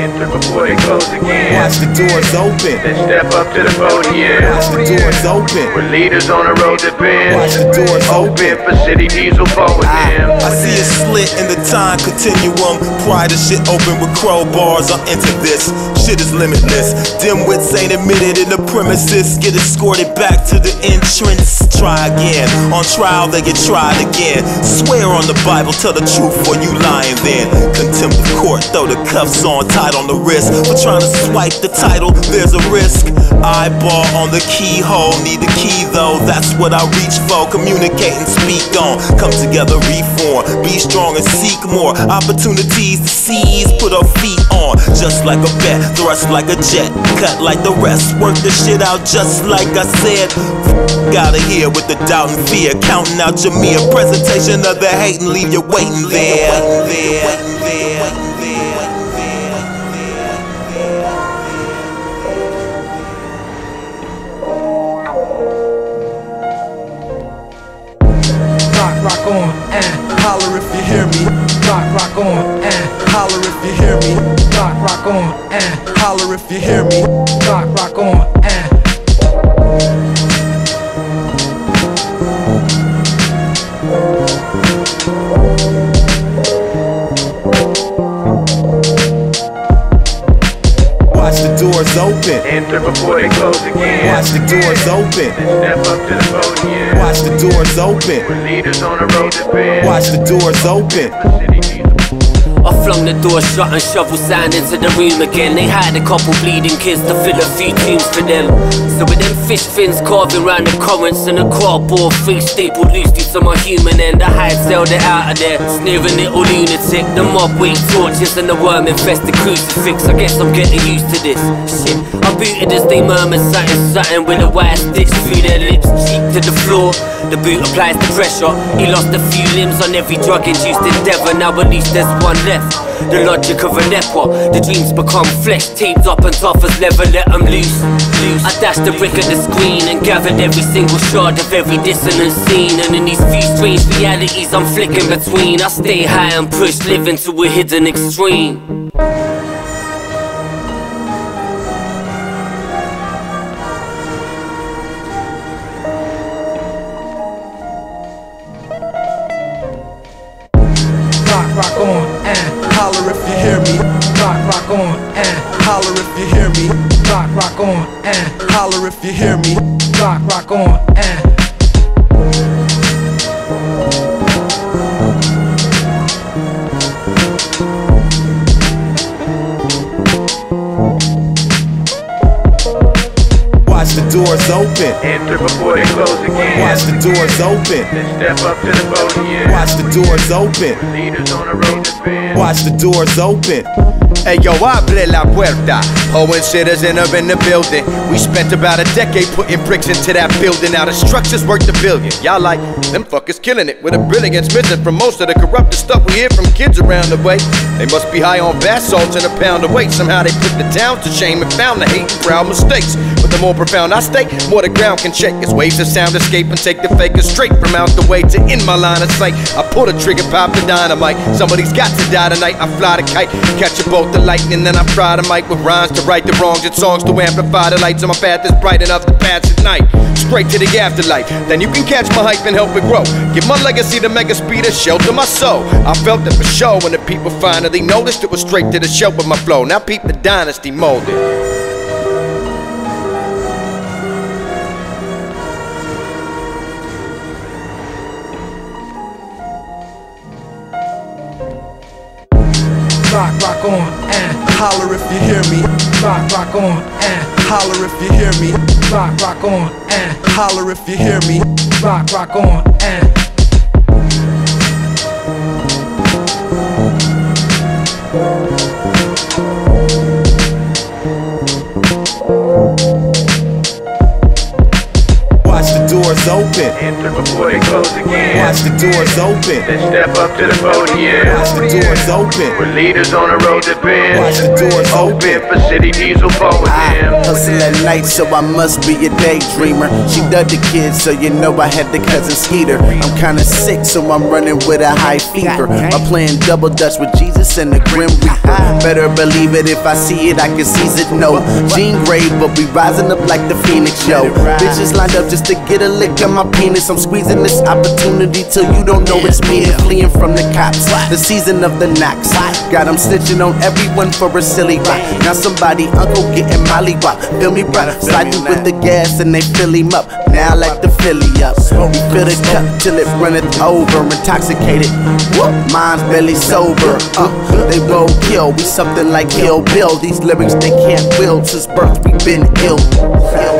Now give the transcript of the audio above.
Enter before they close again. Watch the doors open. Then step up to the podium. Watch the doors open. Where leaders on the road to bend. Watch the doors open. For City Diesel forward him. I see a slit in the time continuum. Pry the shit open with crowbars. I'll enter this. Shit is limitless. Dimwits ain't admitted in the premises. Get escorted back to the entrance. Try again. On trial they get tried again. Swear on the Bible, tell the truth or you lying then. Contempt of court, throw the cuffs on, tight on the wrist. For trying to swipe the title, there's a risk. Eyeball on the keyhole, need the key though. That's what I reach for. Communicate and speak on. Come together, reform. Be strong and seek more opportunities to seize. Put our feet on, just like a bet. Thrust like a jet, cut like the rest. Work the shit out just like I said. Gotta hear with the doubt and fear. Counting out your mere presentation of the hate and leave you waiting there. Rock on, holler if you hear me. Rock on, holler if you hear me. Rock on, holler if you hear me. Rock on, Watch the doors open. Enter before they close again. Watch the doors open. Then step up to the podium. Watch the doors open. Where leaders on the road to bend. Watch the doors open. For City Diesel. I flung the door shut and shoveled sand into the room again. They had a couple bleeding kids to fill a few tombs for them. So with them fish fins carving round the currents and a cardboard face stapled loosely to my human end, I had sailed it out of there, sneering little lunatic. The mob waved torches and the worm infested crucifix. I guess I'm getting used to this shit. I booted as they murmured something with a wire stitch through their lips, cheek to the floor. The boot applies the pressure. He lost a few limbs on every drug-induced endeavor. Now at least there's one left. The logic of an epwa. The dreams become flesh, taped up and tough as leather, let them loose. I dashed the brick at the screen and gathered every single shard of every dissonant scene. And in these few strange realities I'm flicking between, I stay high and push, living to a hidden extreme. rock on, holler if you hear me. Rock on, holler if you hear me. Rock on, holler if you hear me. Rock on, Watch the doors open. Enter before they close again. Watch the doors open. Then step up to the podium. Watch the doors open. Leaders on the road to bend. Watch the doors open. Hey yo, abre la puerta. Poet citizen up in the building. We spent about a decade putting bricks into that building. Now the structure's worth $1 billion. Y'all like, them fuckers killing it with a brilliance missing from most of the corrupted stuff we hear from kids around the way. They must be high on bath salts and a pound of weight. Somehow they put the towns to shame and found the hate and proud mistakes. But the more profound I stay, more the ground can shake. As waves of sound escape and take the fakers straight from out the way to in my line of sight. I pull the trigger, pop the dynamite. Somebody's got to die tonight. I fly the kite, catch a bolt the lightning, then I fry the mic with rhymes to right the wrongs and songs to amplify the lights on my path is bright enough to pass at night. Straight to the afterlife, then you can catch my hype and help it grow. Give my legacy to mega speeder, shelter my soul. I felt it for sure when the people finally noticed it was straight to the show with my flow. Now peep the dynasty molded. rock on, holler if you hear me. Rock on, holler if you hear me. Rock on, holler if you hear me. Rock on, Watch the doors open. Enter before they close again. again. Watch the doors open. Then step up to the podium. Watch the doors open. With leaders on the road to bend. Watch the doors open. For City Diesel forward him. Hustle at night, so I must be a daydreamer. She dug the kids, so you know I had the cousin Skeeter. I'm kinda sick, so I'm running with a high fever. I'm playing double dutch with Jesus and the Grim Reaper. Better believe it, if I see it, I can seize it. No, Jean Grey, but we rising up like the Phoenix, yo. Bitches lined up just to get a lick of my penis. I'm squeezing this opportunity till you don't know it's me. And fleeing from the cops, the season of the knocks. Got them snitching on everyone for a silly rock. Now somebody uncle getting molly wop. Feel me, bruh? Slide through with the gas and they fill him up. Now I like to Philly up. We fill the cup till it runneth over. Intoxicated, whoop, mine's barely sober. They roll kill, we something like Kill Bill. These lyrics they can't will. Since birth we been ill.